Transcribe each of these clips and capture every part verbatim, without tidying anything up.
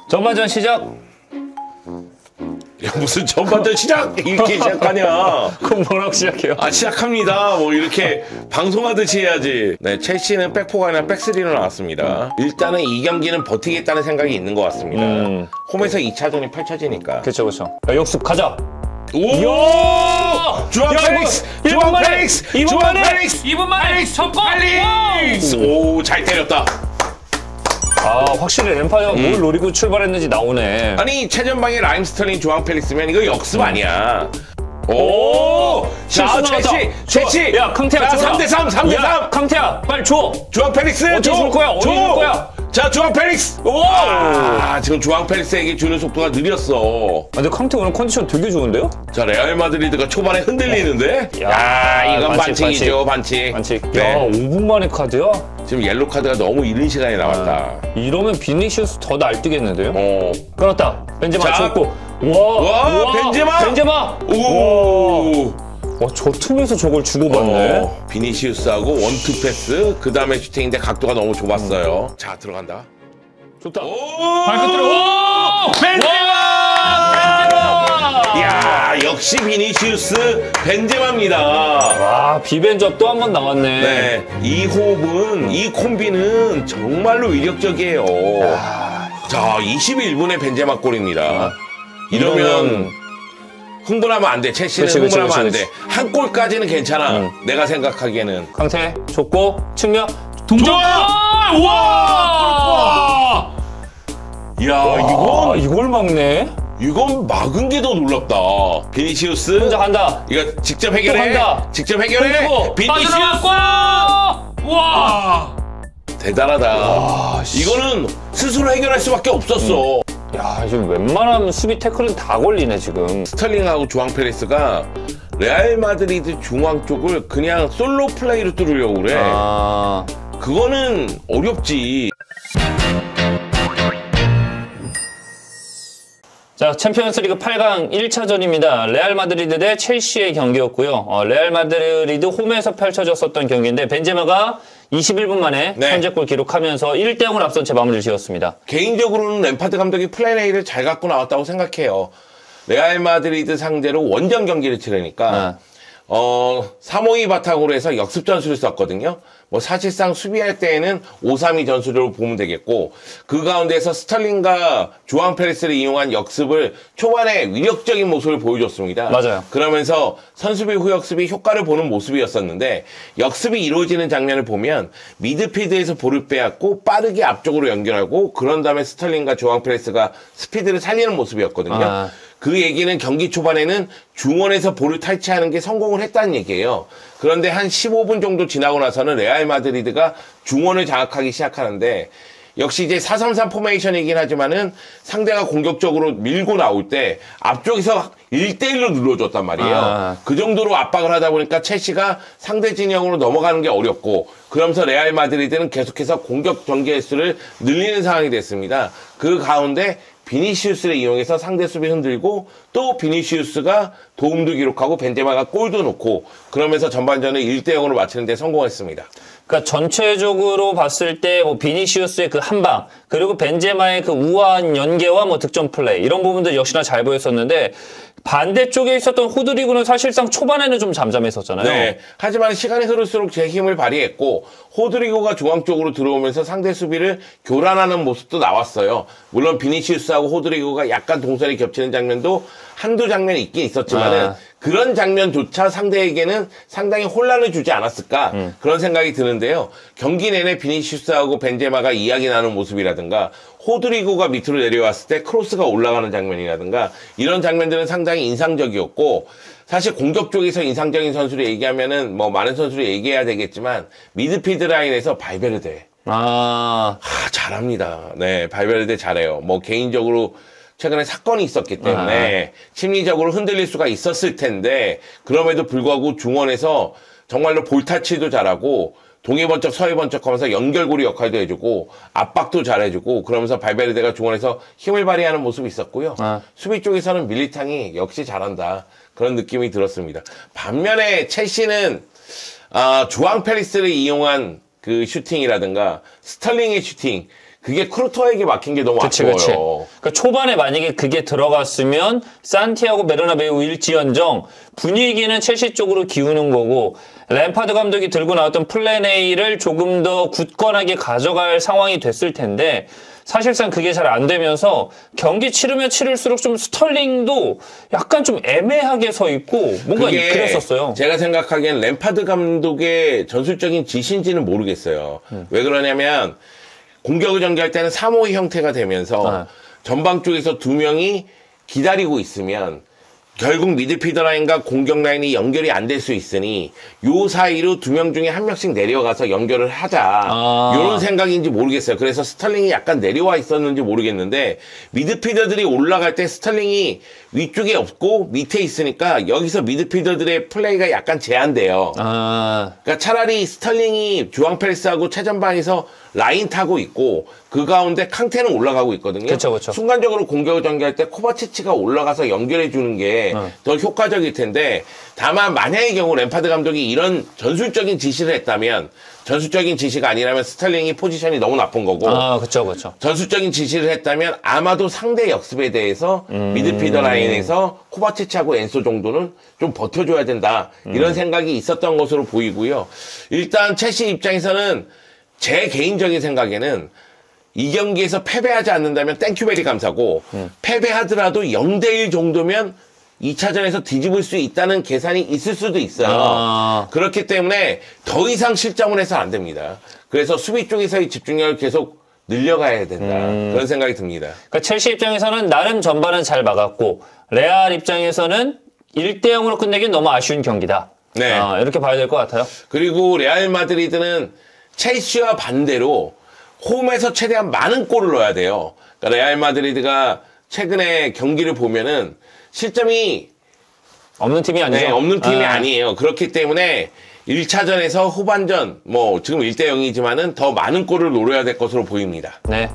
전반전 시작. 야, 무슨 전반전 시작 이렇게 시작하냐? 그럼 뭐라고 시작해요? 아, 시작합니다. 뭐 이렇게 방송하듯이 해야지. 네, 첼시는 백포가 아니라 백쓰리로 나왔습니다. 일단은 이 경기는 버티겠다는 생각이 있는 것 같습니다. 음. 홈에서 이 차전이 펼쳐지니까. 그쵸 그쵸. 야, 역습 가자. 오! 주앙 펠릭스! 주앙 펠릭스! 이 분 주앙 만에! 펠릭스! 이 분 만에! 첫 골! 펠릭스! 오, 잘 때렸다. 아, 확실히 램파드가 음. 뭘 노리고 출발했는지 나오네. 아니, 최전방에 라임 스털링, 주앙 펠릭스면 이거 역습 아니야. 오! 자, 첼시! 첼시! 야, 강태야, 자, 삼 대 삼, 삼 대 삼! 야, 강태야, 빨리 줘! 주앙 펠릭스! 어디 줄 거야? 어디 줄 거야? 자, 주앙 펠릭스! 오! 아, 지금 주앙 펠릭스에게 주는 속도가 느렸어. 아, 근데 강태 오늘 컨디션 되게 좋은데요? 자, 레알 마드리드가 초반에 흔들리는데? 야, 야 이건 반칙, 반칙이죠, 반칙. 반칙. 반칙. 네. 야, 오 분 만에 카드야? 지금 옐로 카드가 너무 이른 시간에 나왔다. 아, 이러면 비니시우스 더 날뛰겠는데요? 어. 끊었다. 벤제마 줬고. 와, 와, 와, 벤제마! 벤제마! 오! 와, 저 틈에서 저걸 주고받네. 어, 비니시우스하고 원투 패스, 그 다음에 슈팅인데 각도가 너무 좁았어요. 음. 자, 들어간다. 좋다. 오! 발끝으로. 오! 벤제마! 벤제마! 이야, 역시 비니시우스 벤제마입니다. 와, 비벤접 또 한 번 나왔네. 네, 이 호흡은, 이 콤비는 정말로 위력적이에요. 야. 자, 이십일 분에 벤제마 골입니다. 아, 이러면, 이러면 흥분하면 안 돼. 첼시는 그치, 흥분하면 그치, 그치, 안 돼. 한 골까지는 괜찮아. 응. 내가 생각하기에는. 강태 줬고 측면 동점. 와! 이야, 이건 이걸 막네. 이건 막은 게 더 놀랍다. 비니시우스 혼자 간다. 이거 직접 해결해. 간다. 직접 해결해. 비니시우스. 와! 대단하다. 와, 이거는 스스로 해결할 수밖에 없었어. 응. 야, 지금 웬만하면 수비 태클은 다 걸리네, 지금. 스털링하고 주앙 페레스가 레알 마드리드 중앙 쪽을 그냥 솔로 플레이로 뚫으려고 그래. 아... 그거는 어렵지. 자, 챔피언스리그 팔 강 일 차전입니다. 레알 마드리드 대 첼시의 경기였고요. 어, 레알 마드리드 홈에서 펼쳐졌었던 경기인데 벤제마가 이십일 분 만에 네. 선제골 기록하면서 일 대 영으로 앞선 채 마무리를 지었습니다. 개인적으로는 램파드 감독이 플랜 A를 잘 갖고 나왔다고 생각해요. 레알 마드리드 상대로 원정 경기를 치르니까 네. 어, 삼 오이 바탕으로 해서 역습 전술을 썼거든요. 뭐 사실상 수비할 때에는 오 삼이 전술로 보면 되겠고, 그 가운데서 스털링과 주앙 페레스를 이용한 역습을 초반에 위력적인 모습을 보여줬습니다. 맞아요. 그러면서 선수비 후역습이 효과를 보는 모습이었었는데, 역습이 이루어지는 장면을 보면 미드필드에서 볼을 빼앗고 빠르게 앞쪽으로 연결하고, 그런 다음에 스털링과 주앙 페레스가 스피드를 살리는 모습이었거든요. 아. 그 얘기는 경기 초반에는 중원에서 볼을 탈취하는 게 성공을 했다는 얘기예요. 그런데 한 십오 분 정도 지나고 나서는 레알 마드리드가 중원을 장악하기 시작하는데, 역시 이제 사 삼 삼 포메이션이긴 하지만은 상대가 공격적으로 밀고 나올 때 앞쪽에서 일 대 일로 눌러줬단 말이에요. 아. 그 정도로 압박을 하다 보니까 첼시가 상대 진영으로 넘어가는 게 어렵고, 그러면서 레알 마드리드는 계속해서 공격 전개 횟수를 늘리는 상황이 됐습니다. 그 가운데 비니시우스를 이용해서 상대 수비 흔들고, 또 비니시우스가 도움도 기록하고 벤제마가 골도 넣고, 그러면서 전반전을 일 대 영으로 마치는 데 성공했습니다. 그러니까 전체적으로 봤을 때 뭐 비니시우스의 그 한방, 그리고 벤제마의 그 우아한 연계와 뭐 득점 플레이, 이런 부분들 역시나 잘 보였었는데, 반대쪽에 있었던 호드리그는 사실상 초반에는 좀 잠잠했었잖아요. 네. 하지만 시간이 흐를수록 제 힘을 발휘했고, 호드리고가 중앙 쪽으로 들어오면서 상대 수비를 교란하는 모습도 나왔어요. 물론 비니시우스하고 호드리고가 약간 동선이 겹치는 장면도 한두 장면이 있긴 있었지만은 아. 그런 장면조차 상대에게는 상당히 혼란을 주지 않았을까 음. 그런 생각이 드는데요. 경기 내내 비니시우스하고 벤제마가 이야기 나누는 모습이라든가, 호드리고가 밑으로 내려왔을 때 크로스가 올라가는 장면이라든가, 이런 장면들은 상당히 인상적이었고, 사실 공격 쪽에서 인상적인 선수를 얘기하면은 뭐 많은 선수를 얘기해야 되겠지만, 미드필드 라인에서 발베르데. 아, 아 잘합니다. 네, 발베르데 잘해요. 뭐 개인적으로 최근에 사건이 있었기 때문에 아. 심리적으로 흔들릴 수가 있었을 텐데, 그럼에도 불구하고 중원에서 정말로 볼타치도 잘하고, 동해번쩍 서해번쩍 하면서 연결고리 역할도 해주고, 압박도 잘해주고, 그러면서 발베르데가 중원에서 힘을 발휘하는 모습이 있었고요. 아. 수비 쪽에서는 밀리탕이 역시 잘한다, 그런 느낌이 들었습니다. 반면에 첼시는 아, 주앙 페리스를 이용한 그 슈팅이라든가 스털링의 슈팅, 그게 크루토에게 막힌 게 너무 그치, 아쉬워요. 그치. 그러니까 초반에 만약에 그게 들어갔으면 산티아고 베르나베우 일지언정 분위기는 첼시 쪽으로 기우는 거고 램파드 감독이 들고 나왔던 플랜 A를 조금 더 굳건하게 가져갈 상황이 됐을 텐데 사실상 그게 잘 안 되면서 경기 치르면 치를수록 좀 스털링도 약간 좀 애매하게 서 있고 뭔가 그게 그랬었어요. 제가 생각하기엔 램파드 감독의 전술적인 지시인지는 모르겠어요. 음. 왜 그러냐면 공격을 전개할 때는 삼 오이 형태가 되면서 아. 전방 쪽에서 두 명이 기다리고 있으면 결국 미드필더 라인과 공격 라인이 연결이 안 될 수 있으니 요 사이로 두 명 중에 한 명씩 내려가서 연결을 하자. 아. 이런 생각인지 모르겠어요. 그래서 스털링이 약간 내려와 있었는지 모르겠는데 미드필더들이 올라갈 때 스털링이 위쪽에 없고 밑에 있으니까 여기서 미드필더들의 플레이가 약간 제한돼요. 아. 그러니까 차라리 스털링이 주앙 페레스하고 최전방에서 라인 타고 있고 그 가운데 캉테는 올라가고 있거든요. 그쵸, 그쵸. 순간적으로 공격을 전개할 때 코바치치가 올라가서 연결해 주는 게 더 어. 효과적일 텐데 다만 만약의 경우 램파드 감독이 이런 전술적인 지시를 했다면 전술적인 지시가 아니라면 스털링이 포지션이 너무 나쁜 거고 아, 그쵸, 그쵸. 전술적인 지시를 했다면 아마도 상대 역습에 대해서 음. 미드필더 라인에서 코바치치하고 엔소 정도는 좀 버텨줘야 된다. 이런 음. 생각이 있었던 것으로 보이고요. 일단 첼시 입장에서는 제 개인적인 생각에는 이 경기에서 패배하지 않는다면 땡큐베리 감사고 음. 패배하더라도 영 대 일 정도면 이 차전에서 뒤집을 수 있다는 계산이 있을 수도 있어요. 아. 그렇기 때문에 더 이상 실점을 해서는 안 됩니다. 그래서 수비 쪽에서의 집중력을 계속 늘려가야 된다. 음. 그런 생각이 듭니다. 그러니까 첼시 입장에서는 나름 전반은 잘 막았고 레알 입장에서는 일 대 영으로 끝내긴 너무 아쉬운 경기다. 네. 아, 이렇게 봐야 될 것 같아요. 그리고 레알 마드리드는 첼시와 반대로 홈에서 최대한 많은 골을 넣어야 돼요. 그러니까 레알 마드리드가 최근에 경기를 보면은 실점이 없는 팀이 아니죠. 네, 없는 팀이 아. 아니에요. 그렇기 때문에 일 차전에서 후반전 뭐 지금 일 대 영이지만은 더 많은 골을 노려야 될 것으로 보입니다. 네.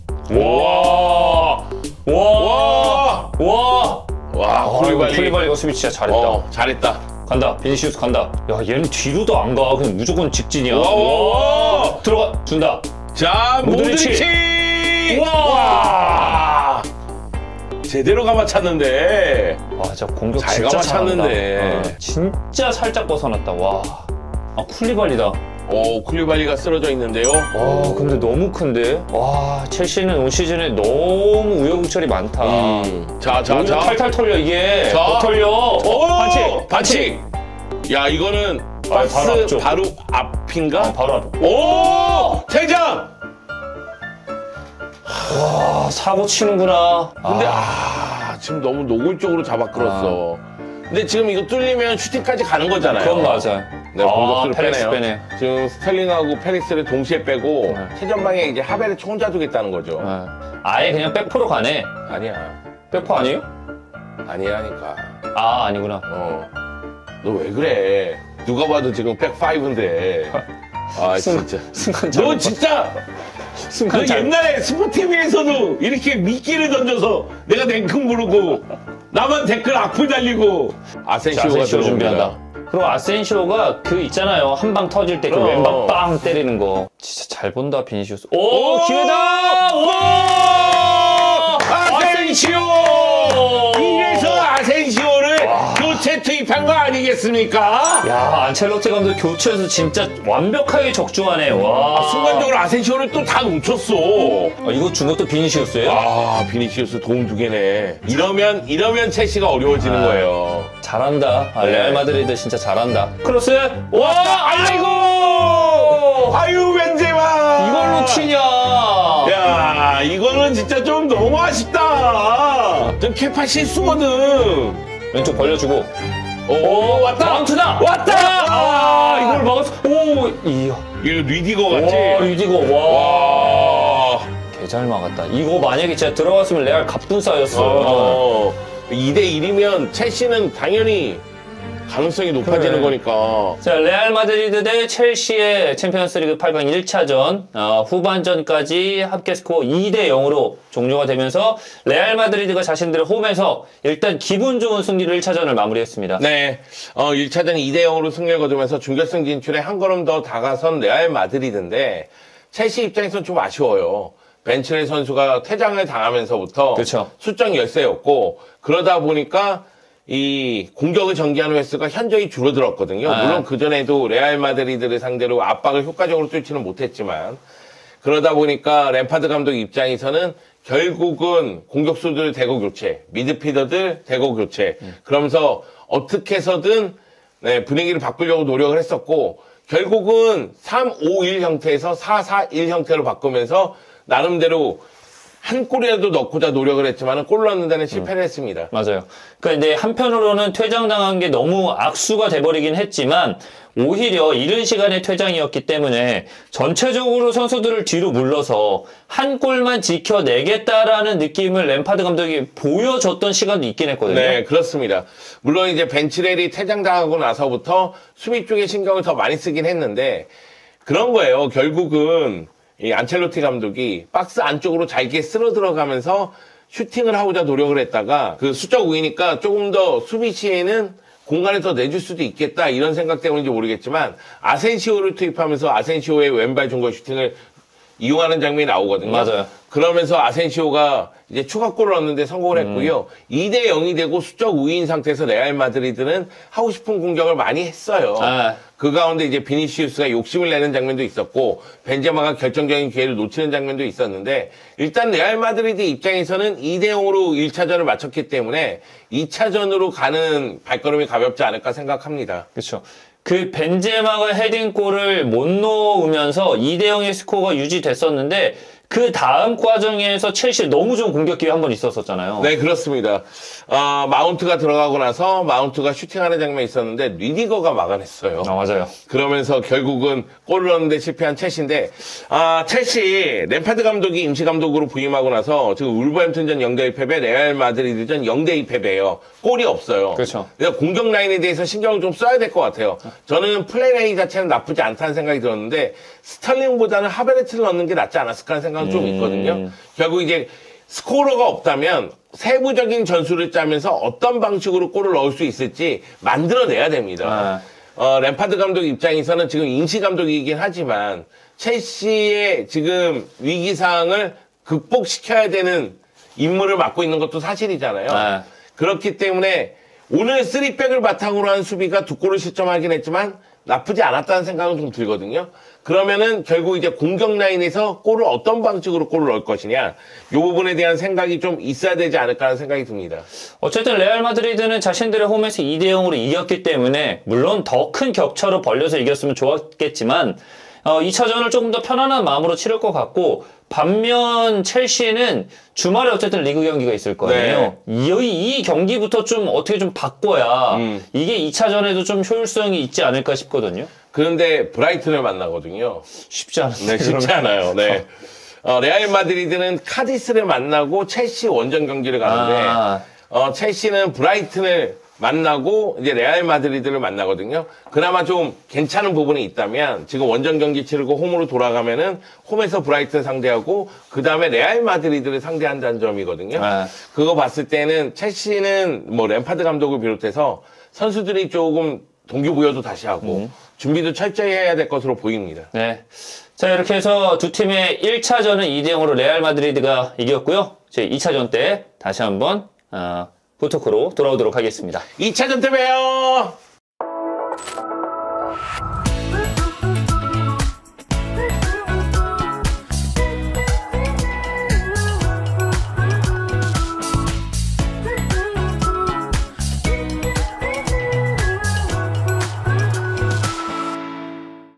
와! 와! 와! 와, 아, 이거 쿨리발리. 쿨리발리 이거 수비 진짜 잘했다. 어, 잘했다. 간다. 비니시우스 간다. 야, 얘는 뒤로도 안 가. 그냥 무조건 직진이야. 와, 와, 와. 들어가 준다. 자, 모드리치. 모드리치! 와! 와! 제대로 감아찼는데. 와, 진짜 공격 잘 진짜 잘한다. 감아찼는데. 어, 진짜 살짝 벗어났다. 와. 아, 쿨리발리다. 오, 쿨리발리가 쓰러져 있는데요. 와, 근데 너무 큰데? 와, 첼시는 올 시즌에 너무 우여곡절이 많다. 음. 자, 자, 여기서 자. 탈탈 털려, 이게. 자. 더 털려. 오! 반칙! 반칙! 야, 이거는 아, 박스 바로 앞쪽. 바로 앞인가? 아, 바로 앞. 오! 퇴장! 와, 사고 치는구나. 근데 아, 지금 너무 노골적으로 잡아 끌었어. 근데 지금 이거 뚫리면 슈팅까지 가는 거잖아요. 그건 맞아요. 네, 아, 공격수를 페렉스 빼네요. 빼네요. 지금 스텔링하고 페릭스를 동시에 빼고 네. 최전방에 이제 하베르츠 혼자 두겠다는 거죠. 네. 아예 그냥 백포로 가네. 아니야. 백포 아니에요? 아니라니까. 아, 아니구나. 어. 너 왜 그래? 누가 봐도 지금 백오인데. 아, 진짜. 순간 너 잘못 진짜 순간 너 잘못- 옛날에 스포티비에서도 이렇게 미끼를 던져서 내가 냉큼 부르고 나만 댓글 악플 달리고 아센시오가 아센시오 들어옵니다. 준비한다. 그리고 아센시오가 그 있잖아요. 한 방 터질 때 그 어. 왼발 빵 때리는 거. 진짜 잘 본다, 비니시우스. 오, 오! 기회다! 와! 아센시오! 이래서 아센시오를 교체 투입한 거 아니겠습니까? 야, 안첼로티 감독 교체해서 진짜 완벽하게 적중하네. 와. 순간적으로 아센시오를 또 다 놓쳤어. 아, 이거 준 것도 비니시우스예요? 아, 비니시우스 도움 두 개네. 이러면 이러면 첼시가 어려워지는 아. 거예요. 잘한다. 아, 네. 레알 마드리드 진짜 잘한다. 크로스. 와, 아이고! 아유, 벤제마! 이걸 놓치냐? 야, 이거는 진짜 좀 너무 아쉽다. 좀 케파 실수거든. 왼쪽 벌려주고. 오, 왔다. 마운트다. 왔다. 아, 이걸 막았어. 오, 이야. 이거 리디거 같지? 와, 유디고. 와. 와. 개 잘 막았다. 이거 만약에 진짜 들어갔으면 레알 갑분싸였어. 어. 이 대 일이면 첼시는 당연히 가능성이 높아지는 그래. 거니까. 자, 레알 마드리드 대 첼시의 챔피언스리그 팔 강 일 차전 어, 후반전까지 합계 스코어 이 대 영으로 종료가 되면서 레알 마드리드가 자신들의 홈에서 일단 기분 좋은 승리로 일 차전을 마무리했습니다. 네. 어, 일 차전 이 대 영으로 승리를 거두면서 준결승 진출에 한 걸음 더 다가선 레알 마드리드인데 첼시 입장에서는 좀 아쉬워요. 벤츠레 선수가 퇴장을 당하면서부터 그쵸. 수적 열세였고 그러다 보니까 이 공격을 전개하는 횟수가 현저히 줄어들었거든요. 아. 물론 그전에도 레알 마드리드를 상대로 압박을 효과적으로 뚫지는 못했지만 그러다 보니까 램파드 감독 입장에서는 결국은 공격수들 대거 교체, 미드필더들 대거 교체 음. 그러면서 어떻게 해서든 네, 분위기를 바꾸려고 노력을 했었고 결국은 삼 오 일 형태에서 사 사 일 형태로 바꾸면서 나름대로 한 골이라도 넣고자 노력을 했지만 골 넣는 데는 실패를 음. 했습니다. 맞아요. 그러니까 이제 한편으로는 퇴장당한 게 너무 악수가 돼버리긴 했지만 오히려 이른 시간에 퇴장이었기 때문에 전체적으로 선수들을 뒤로 물러서 한 골만 지켜내겠다라는 느낌을 램파드 감독이 보여줬던 시간도 있긴 했거든요. 네, 그렇습니다. 물론 이제 벤치렐이 퇴장당하고 나서부터 수비 쪽에 신경을 더 많이 쓰긴 했는데 그런 거예요. 결국은 이 안첼로티 감독이 박스 안쪽으로 잘게 쓸어 들어가면서 슈팅을 하고자 노력을 했다가 그 수적 우위니까 조금 더 수비 시에는 공간을 더 내줄 수도 있겠다 이런 생각 때문인지 모르겠지만 아센시오를 투입하면서 아센시오의 왼발 중거 슈팅을 이용하는 장면이 나오거든요. 맞아요. 그러면서 아센시오가 이제 추가골을 넣는데 성공을 했고요. 음. 이 대 영이 되고 수적 우위인 상태에서 레알 마드리드는 하고 싶은 공격을 많이 했어요. 아. 그 가운데 이제 비니시우스가 욕심을 내는 장면도 있었고 벤제마가 결정적인 기회를 놓치는 장면도 있었는데 일단 레알 마드리드 입장에서는 이 대 영으로 일 차전을 마쳤기 때문에 이 차전으로 가는 발걸음이 가볍지 않을까 생각합니다. 그렇죠. 그 벤제마가 헤딩골을 못 넣으면서 이 대 영의 스코어가 유지됐었는데 그 다음 과정에서 첼시 너무 좋은 공격 기회 한 번 있었었잖아요. 네, 그렇습니다. 어, 마운트가 들어가고 나서 마운트가 슈팅하는 장면이 있었는데 리디거가 막아냈어요. 아, 맞아요. 그러면서 결국은 골을 넣는데 실패한 첼시인데 아, 첼시 램파드 감독이 임시 감독으로 부임하고 나서 지금 울버햄튼전 영 대 일 패배, 레알 마드리드전 영 대 이 패배예요. 골이 없어요. 그렇죠. 그래서 공격 라인에 대해서 신경을 좀 써야 될 것 같아요. 저는 플레이 자체는 나쁘지 않다는 생각이 들었는데 스탈링보다는 하베르트를 넣는 게 낫지 않았을까 하는 생각은 음... 좀 있거든요. 결국 이제 스코어가 없다면 세부적인 전술을 짜면서 어떤 방식으로 골을 넣을 수 있을지 만들어내야 됩니다. 아. 어, 램파드 감독 입장에서는 지금 임시 감독이긴 하지만 첼시의 지금 위기상황을 극복시켜야 되는 임무를 맡고 있는 것도 사실이잖아요. 아. 그렇기 때문에 오늘 쓰리백을 바탕으로 한 수비가 두 골을 실점하긴 했지만 나쁘지 않았다는 생각은 좀 들거든요. 그러면은 결국 이제 공격 라인에서 골을 어떤 방식으로 골을 넣을 것이냐 이 부분에 대한 생각이 좀 있어야 되지 않을까 하는 생각이 듭니다. 어쨌든 레알 마드리드는 자신들의 홈에서 이 대 영으로 이겼기 때문에 물론 더 큰 격차로 벌려서 이겼으면 좋았겠지만 어, 이 차전을 조금 더 편안한 마음으로 치를 것 같고 반면 첼시는 주말에 어쨌든 리그 경기가 있을 거예요. 네. 이, 이 경기부터 좀 어떻게 좀 바꿔야 음. 이게 이 차전에도 좀 효율성이 있지 않을까 싶거든요. 그런데 브라이튼을 만나거든요. 쉽지 않아요. 네, 쉽지 않아요. 네. 어, 레알 마드리드는 카디스를 만나고 첼시 원정 경기를 가는데 아. 어, 첼시는 브라이튼을 만나고 이제 레알 마드리드를 만나거든요. 그나마 좀 괜찮은 부분이 있다면 지금 원정 경기 치르고 홈으로 돌아가면은 홈에서 브라이튼 상대하고 그 다음에 레알 마드리드를 상대한다는 점이거든요. 아. 그거 봤을 때는 첼시는 뭐 램파드 감독을 비롯해서 선수들이 조금 동기부여도 다시 하고 음. 준비도 철저히 해야 될 것으로 보입니다. 네. 자, 이렇게 해서 두 팀의 일 차전은 이 대 영으로 레알 마드리드가 이겼고요. 제 이 차전 때 다시 한번 어, 후토크로 돌아오도록 하겠습니다. 이 차전 때 봬요.